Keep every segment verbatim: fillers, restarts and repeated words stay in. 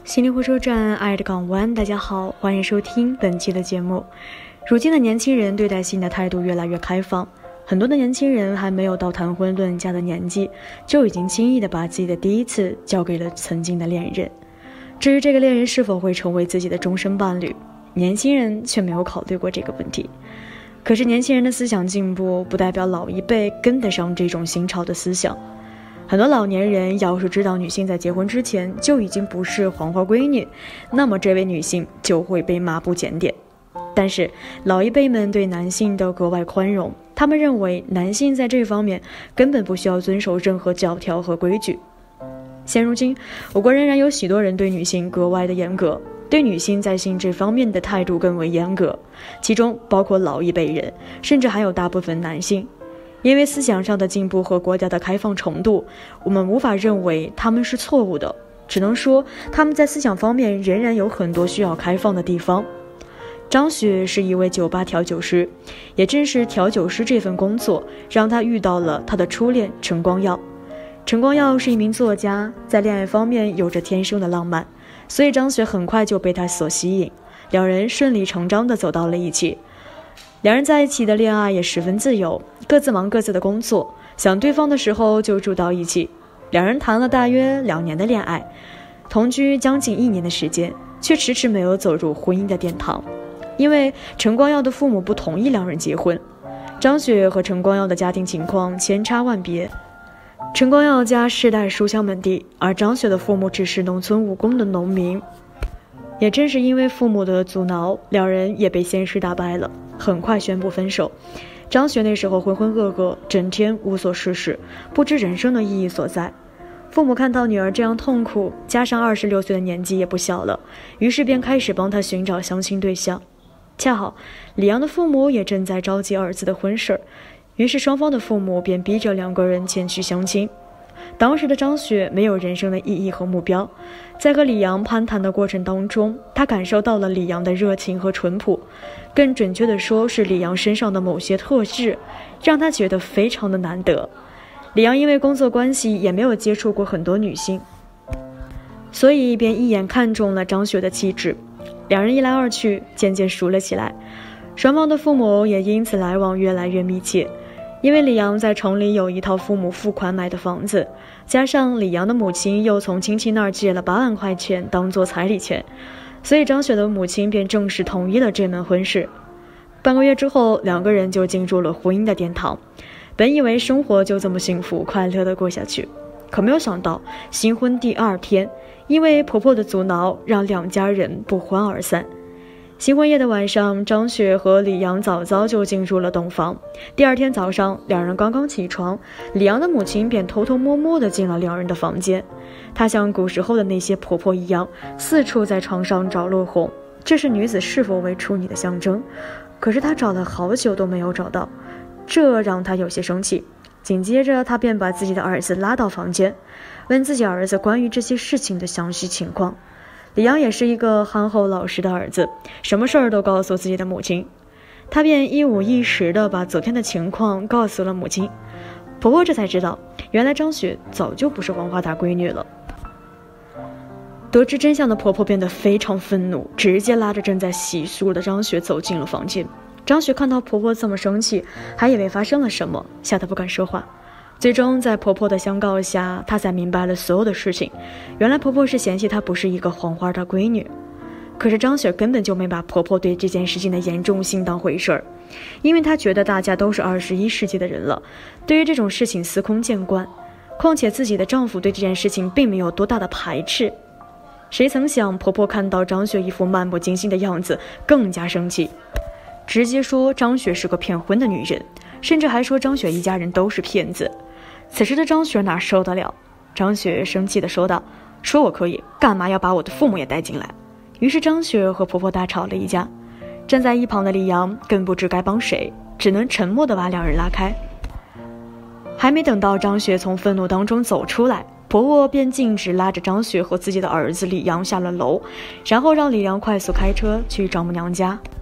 心灵火车站，爱的港湾，大家好，欢迎收听本期的节目。如今的年轻人对待性的态度越来越开放，很多的年轻人还没有到谈婚论嫁的年纪，就已经轻易的把自己的第一次交给了曾经的恋人。至于这个恋人是否会成为自己的终身伴侣，年轻人却没有考虑过这个问题。可是年轻人的思想进步，不代表老一辈跟得上这种新潮的思想。很多老年人要是知道女性在结婚之前就已经不是黄花闺女，那么这位女性就会被骂不检点。但是老一辈们对男性都格外宽容，他们认为男性在这方面根本不需要遵守任何教条和规矩。现如今，我国仍然有许多人对女性格外的严格，对女性在性这方面的态度更为严格，其中包括老一辈人，甚至还有大部分男性。因为思想上的进步和国家的开放程度，我们无法认为他们是错误的，只能说他们在思想方面仍然有很多需要开放的地方。张雪是一位酒吧调酒师，也正是调酒师这份工作让她遇到了她的初恋陈光耀。陈光耀是一名作家，在恋爱方面有着天生的浪漫，所以张雪很快就被他所吸引，两人顺理成章地走到了一起。两人在一起的恋爱也十分自由，各自忙各自的工作，想对方的时候就住到一起。两人谈了大约两年的恋爱，同居将近一年的时间，却迟迟没有走入婚姻的殿堂，因为陈光耀的父母不同意两人结婚。张雪和陈光耀的家庭情况千差万别，陈光耀家世代书香门第，而张雪的父母只是农村务工的农民。也正是因为父母的阻挠，两人也被现实打败了，很快宣布分手。张雪那时候浑浑噩噩，整天无所事事，不知人生的意义所在。父母看到女儿这样痛苦，加上二十六岁的年纪也不小了，于是便开始帮她寻找相亲对象。恰好李阳的父母也正在着急儿子的婚事，于是双方的父母便逼着两个人前去相亲。当时的张雪没有人生的意义和目标，在和李阳攀谈的过程当中，她感受到了李阳的热情和淳朴，更准确的说是李阳身上的某些特质，让她觉得非常的难得。李阳因为工作关系也没有接触过很多女性，所以便一眼看中了张雪的气质，两人一来二去，渐渐熟了起来，双方的父母也因此来往越来越密切。因为李阳在城里有一套父母付款买的房子，加上李阳的母亲又从亲戚那儿借了八万块钱当做彩礼钱，所以张雪的母亲便正式同意了这门婚事。半个月之后，两个人就进入了婚姻的殿堂。本以为生活就这么幸福快乐的过下去，可没有想到新婚第二天，因为婆婆的阻挠，让两家人不欢而散。新婚夜的晚上，张雪和李阳早早就进入了洞房。第二天早上，两人刚刚起床，李阳的母亲便偷偷摸摸地进了两人的房间。她像古时候的那些婆婆一样，四处在床上找落红，这是女子是否为处女的象征。可是她找了好久都没有找到，这让她有些生气。紧接着，她便把自己的儿子拉到房间，问自己儿子关于这些事情的详细情况。李阳也是一个憨厚老实的儿子，什么事儿都告诉自己的母亲。他便一五一十地把昨天的情况告诉了母亲。婆婆这才知道，原来张雪早就不是黄花大闺女了。得知真相的婆婆变得非常愤怒，直接拉着正在洗漱的张雪走进了房间。张雪看到婆婆这么生气，还以为发生了什么，吓得不敢说话。最终在婆婆的相告下，她才明白了所有的事情。原来婆婆是嫌弃她不是一个黄花的闺女。可是张雪根本就没把婆婆对这件事情的严重性当回事儿，因为她觉得大家都是二十一世纪的人了，对于这种事情司空见惯。况且自己的丈夫对这件事情并没有多大的排斥。谁曾想婆婆看到张雪一副漫不经心的样子，更加生气，直接说张雪是个骗婚的女人，甚至还说张雪一家人都是骗子。此时的张雪哪受得了？张雪生气地说道：“说我可以，干嘛要把我的父母也带进来？”于是张雪和婆婆大吵了一架。站在一旁的李阳更不知该帮谁，只能沉默地把两人拉开。还没等到张雪从愤怒当中走出来，婆婆便径直拉着张雪和自己的儿子李阳下了楼，然后让李阳快速开车去丈母娘家。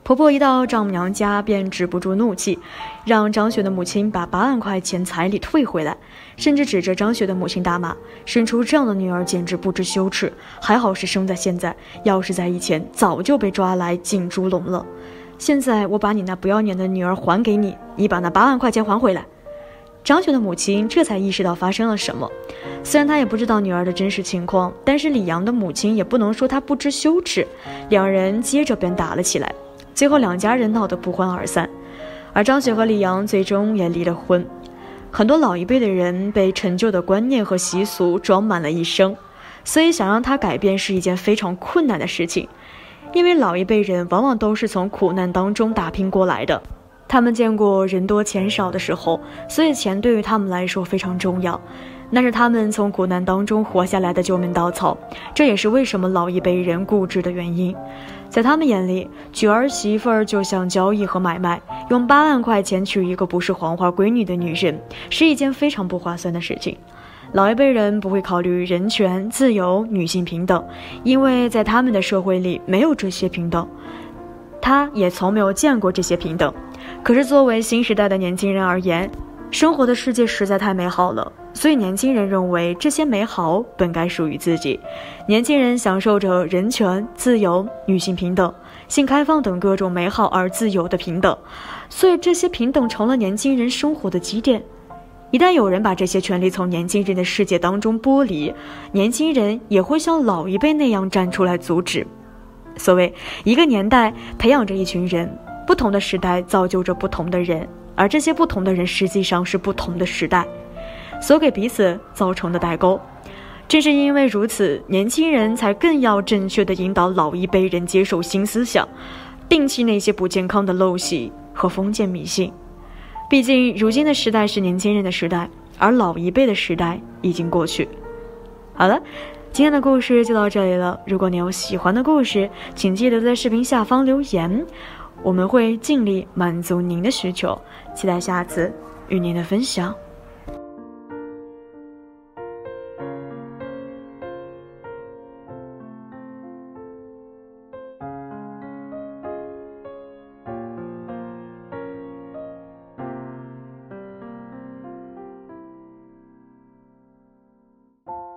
婆婆一到丈母娘家便止不住怒气，让张雪的母亲把八万块钱彩礼退回来，甚至指着张雪的母亲大骂，生出这样的女儿简直不知羞耻，还好是生在现在，要是在以前早就被抓来进猪笼了。现在我把你那不要脸的女儿还给你，你把那八万块钱还回来。张雪的母亲这才意识到发生了什么，虽然她也不知道女儿的真实情况，但是李阳的母亲也不能说她不知羞耻，两人接着便打了起来，最后两家人闹得不欢而散，而张雪和李阳最终也离了婚。很多老一辈的人被陈旧的观念和习俗装满了一生，所以想让他改变是一件非常困难的事情，因为老一辈人往往都是从苦难当中打拼过来的，他们见过人多钱少的时候，所以钱对于他们来说非常重要，那是他们从苦难当中活下来的救命稻草，这也是为什么老一辈人固执的原因。在他们眼里，娶儿媳妇儿就像交易和买卖，用八万块钱娶一个不是黄花闺女的女人，是一件非常不划算的事情。老一辈人不会考虑人权、自由、女性平等，因为在他们的社会里没有这些平等，他也从没有见过这些平等。可是作为新时代的年轻人而言，生活的世界实在太美好了，所以年轻人认为这些美好本该属于自己。年轻人享受着人权、自由、女性平等、性开放等各种美好而自由的平等，所以这些平等成了年轻人生活的基点。一旦有人把这些权利从年轻人的世界当中剥离，年轻人也会像老一辈那样站出来阻止。所谓一个年代培养着一群人，不同的时代造就着不同的人，而这些不同的人实际上是不同的时代所给彼此造成的代沟。正是因为如此，年轻人才更要正确地引导老一辈人接受新思想，摒弃那些不健康的陋习和封建迷信。毕竟如今的时代是年轻人的时代，而老一辈的时代已经过去。好了，今天的故事就到这里了。如果你有喜欢的故事，请记得在视频下方留言，我们会尽力满足您的需求，期待下次与您的分享。